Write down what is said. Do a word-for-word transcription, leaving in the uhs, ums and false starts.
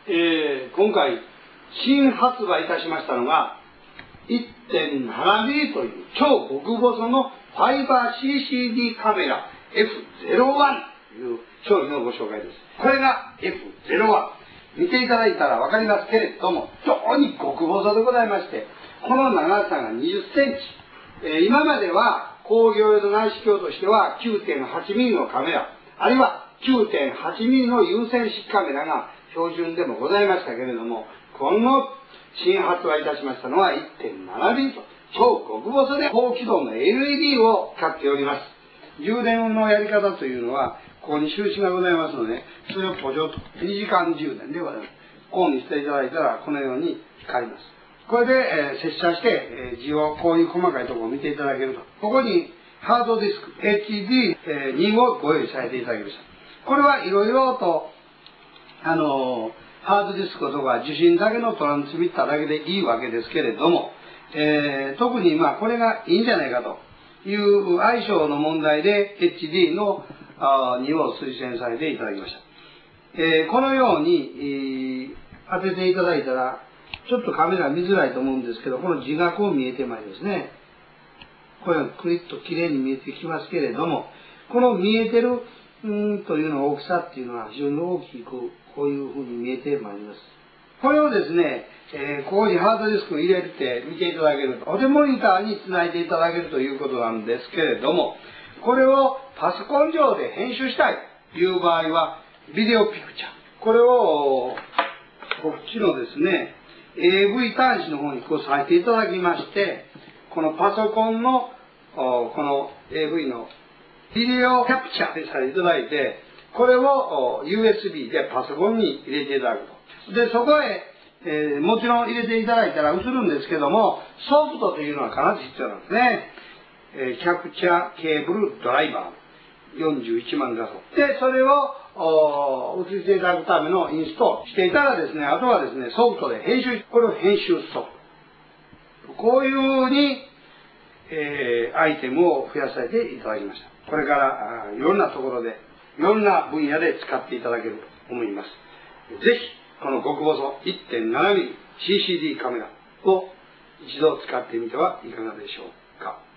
えー、今回新発売いたしましたのが いってんななミリ という超極細のファイバー シーシーディー カメラ エフゼロワン という商品のご紹介です。これが エフゼロワン。見ていただいたらわかりますけれども、非常に極細でございまして、この長さがにじゅっセンチ。えー、今までは工業用の内視鏡としては きゅうてんはちミリ のカメラ、あるいは きゅうてんはちミリ の有線式カメラが標準でもございましたけれども、この新発売いたしましたのは いってんななミリ と超極細で高輝度の エルイーディー を使っております。充電のやり方というのは、ここに印がございますので、それを補助とにじかん充電でございます。オンにしていただいたらこのように光ります。これで、えー、接写して、えー、字をこういう細かいところを見ていただけると。ここにハードディスク エイチディーに をご用意させていただきました。これはいろいろと、あのー、ハードディスクとか受信だけのトランスミッターだけでいいわけですけれども、えー、特にまあこれがいいんじゃないかという相性の問題で エイチディー のにを推薦させていただきました。えー、このように、えー、当てていただいたら、ちょっとカメラ見づらいと思うんですけど、この字がこう見えてまいりますね。これがクリッと綺麗に見えてきますけれども、この見えてるんというの大きさっていうのは非常に大きくこういうふうに見えてまいります。これをですね、えー、ここにハードディスクを入れて見ていただけると、お手モニターにつないでいただけるということなんですけれども、これをパソコン上で編集したいという場合は、ビデオピクチャー。これを、こっちのですね、エーブイ 端子の方にこう挿していただきまして、このパソコンの、この エーブイ のビデオキャプチャーさせていただいて、これを ユーエスビー でパソコンに入れていただくと。で、そこへ、えー、もちろん入れていただいたら映るんですけども、ソフトというのは必ず必要なんですね。えー、キャプチャーケーブルドライバー。よんじゅういちまん画素。で、それを、映していただくためのインストールしていたらですね、あとはですね、ソフトで編集、これを編集ソフト。こういうふうに、えー、アイテムを増やさせていただきました。これからあいろんなところで、いろんな分野で使っていただけると思います。ぜひ、この極細 いってんななミリ シーシーディー カメラを一度使ってみてはいかがでしょうか。